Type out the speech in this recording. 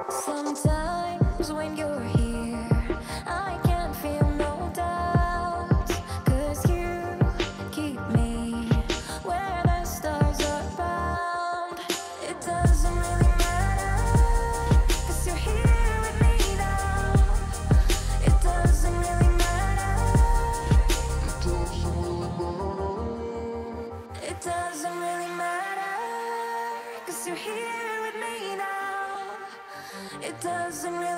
Sometimes when you're here, I can't feel no doubts, 'cause you keep me where the stars are bound. It doesn't really matter, 'cause you're here with me now. It doesn't really matter. It doesn't really matter, 'cause you're here with me now. It doesn't really